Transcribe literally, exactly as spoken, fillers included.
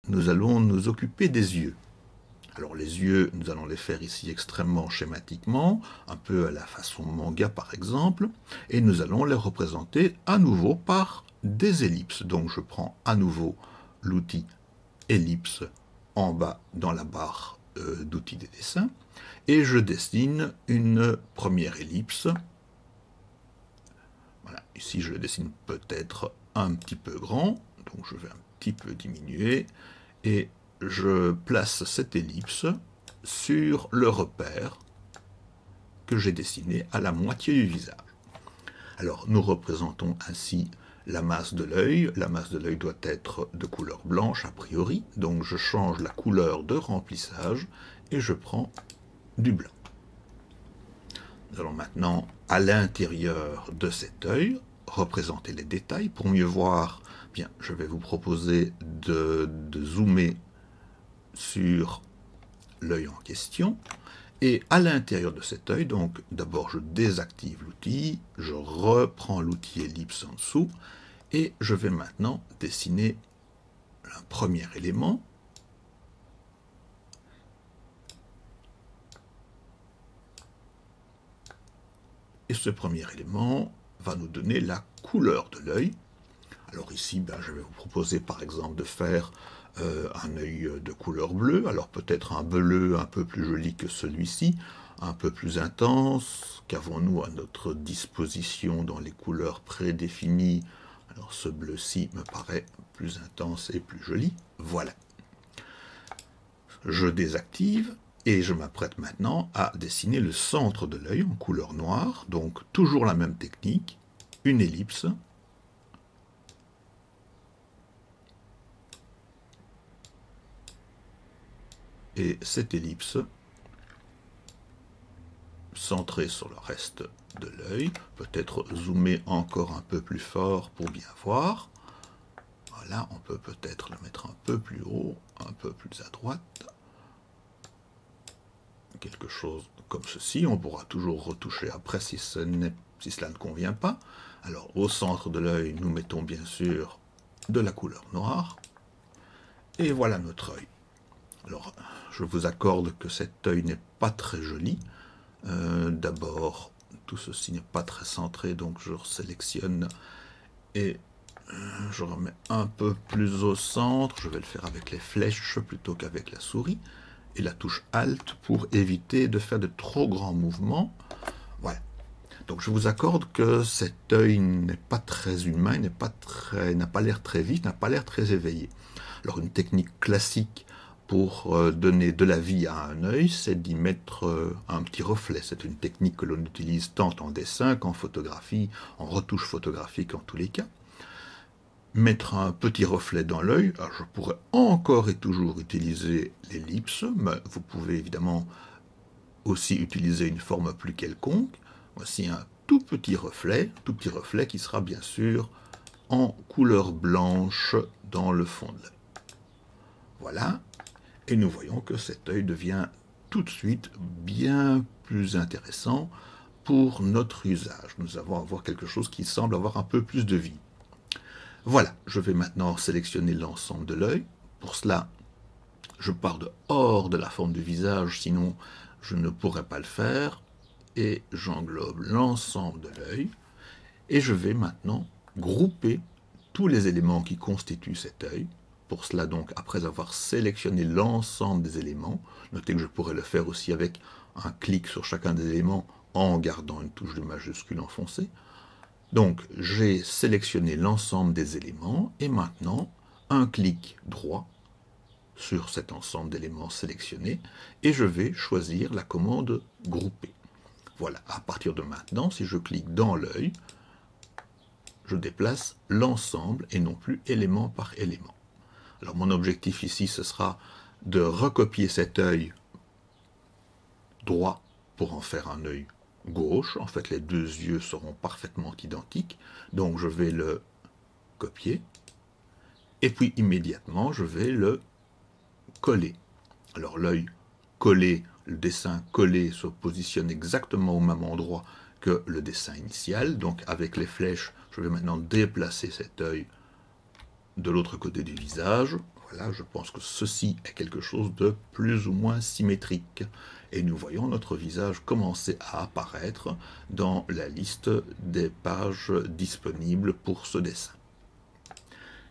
nous allons nous occuper des yeux. Alors les yeux, nous allons les faire ici extrêmement schématiquement, un peu à la façon manga par exemple, et nous allons les représenter à nouveau par des ellipses. Donc je prends à nouveau l'outil ellipse en bas dans la barre euh, d'outils des dessins, et je dessine une première ellipse. Voilà, ici je le dessine peut-être un petit peu grand, donc je vais un petit peu diminuer, et je place cette ellipse sur le repère que j'ai dessiné à la moitié du visage. Alors nous représentons ainsi la masse de l'œil. La masse de l'œil doit être de couleur blanche a priori, donc je change la couleur de remplissage et je prends du blanc. Nous allons maintenant à l'intérieur de cet œil représenter les détails. Pour mieux voir, bien, je vais vous proposer de, de zoomer sur l'œil en question, et à l'intérieur de cet œil, donc d'abord je désactive l'outil, je reprends l'outil ellipse en dessous, et je vais maintenant dessiner un premier élément. Et ce premier élément va nous donner la couleur de l'œil. Alors ici, ben, je vais vous proposer par exemple de faire Euh, un œil de couleur bleue, alors peut-être un bleu un peu plus joli que celui-ci, un peu plus intense. Qu'avons-nous à notre disposition dans les couleurs prédéfinies? Alors ce bleu-ci me paraît plus intense et plus joli. Voilà. Je désactive et je m'apprête maintenant à dessiner le centre de l'œil en couleur noire, donc toujours la même technique, une ellipse. Et cette ellipse, centrée sur le reste de l'œil, peut-être zoomer encore un peu plus fort pour bien voir. Voilà, on peut peut-être le mettre un peu plus haut, un peu plus à droite. Quelque chose comme ceci, on pourra toujours retoucher après si, ce si cela ne convient pas. Alors au centre de l'œil, nous mettons bien sûr de la couleur noire. Et voilà notre œil. Alors, je vous accorde que cet œil n'est pas très joli. Euh, D'abord, tout ceci n'est pas très centré, donc je sélectionne et euh, je remets un peu plus au centre. Je vais le faire avec les flèches plutôt qu'avec la souris. Et la touche Alt pour éviter de faire de trop grands mouvements. Voilà. Donc je vous accorde que cet œil n'est pas très humain, n'est pas très, n'a pas l'air très vif, n'a pas l'air très éveillé. Alors une technique classique pour donner de la vie à un œil, c'est d'y mettre un petit reflet. C'est une technique que l'on utilise tant en dessin qu'en photographie, en retouche photographique en tous les cas. Mettre un petit reflet dans l'œil, je pourrais encore et toujours utiliser l'ellipse, mais vous pouvez évidemment aussi utiliser une forme plus quelconque. Voici un tout petit reflet, tout petit reflet qui sera bien sûr en couleur blanche dans le fond de l'œil. Voilà. Et nous voyons que cet œil devient tout de suite bien plus intéressant pour notre usage. Nous allons avoir quelque chose qui semble avoir un peu plus de vie. Voilà, je vais maintenant sélectionner l'ensemble de l'œil. Pour cela, je pars de hors de la forme du visage, sinon je ne pourrais pas le faire. Et j'englobe l'ensemble de l'œil. Et je vais maintenant grouper tous les éléments qui constituent cet œil. Pour cela, donc, après avoir sélectionné l'ensemble des éléments, notez que je pourrais le faire aussi avec un clic sur chacun des éléments en gardant une touche de majuscule enfoncée. Donc, j'ai sélectionné l'ensemble des éléments et maintenant, un clic droit sur cet ensemble d'éléments sélectionnés et je vais choisir la commande grouper. Voilà, à partir de maintenant, si je clique dans l'œil, je déplace l'ensemble et non plus élément par élément. Alors mon objectif ici, ce sera de recopier cet œil droit pour en faire un œil gauche. En fait, les deux yeux seront parfaitement identiques. Donc je vais le copier. Et puis immédiatement, je vais le coller. Alors l'œil collé, le dessin collé se positionne exactement au même endroit que le dessin initial. Donc avec les flèches, je vais maintenant déplacer cet œil de l'autre côté du visage. Voilà, je pense que ceci est quelque chose de plus ou moins symétrique. Et nous voyons notre visage commencer à apparaître dans la liste des pages disponibles pour ce dessin.